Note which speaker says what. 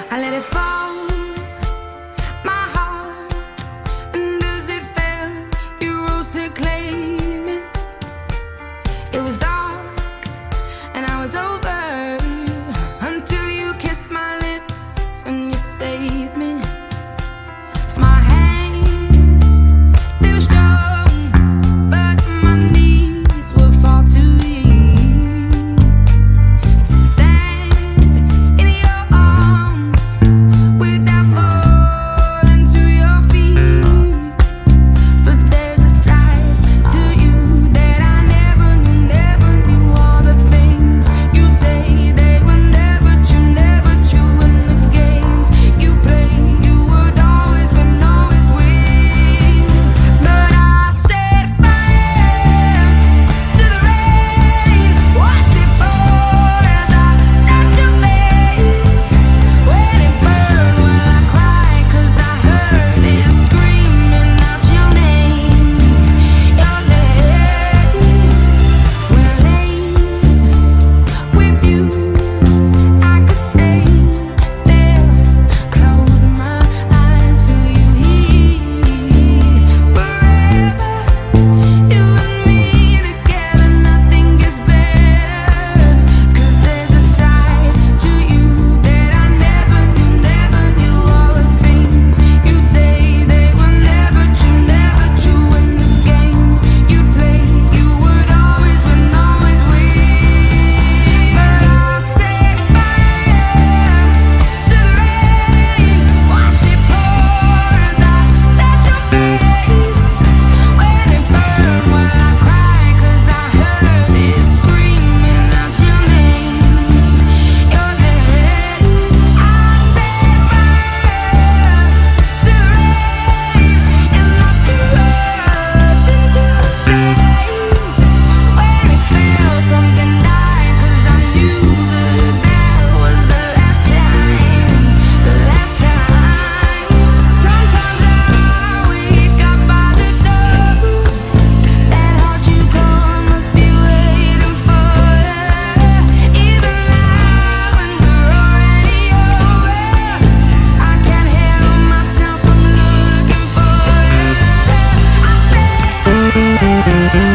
Speaker 1: I let it fall, my heart, and as it fell, you rose to claim it. It was dark, and I was over, until you kissed my lips and you saved me. My hands, they were strong, but my knees were far too weak to stand in your arms without falling to your feet. But there's a side to you that I never knew all the things you say they were never true, and the games you play, you would always win, always win. But I set fire to the rain, watch it pour as I touched your face. When it burned, well I cried 'cause I heard it screaming out your name, your name. When I lay with you, I could stay there, closing my eyes, feel you here forever. You and me together, nothing gets better. 'Cause there's a side to you that I never knew all the things you'd say they were never true, and the games you play, you would always win, always win. But I set fire to the rain, watch it pour as I touch your face. When it burned, well I cried 'cause I heard it screaming out your name, your name. I set fire to the rain, and I threw us into space. When it fell, something died 'cause I knew that was the last time, the last time. Sometimes I wake up by the door, that heart you called must be waiting for you. Even now when we're already over, I can't help myself from looking for you. I said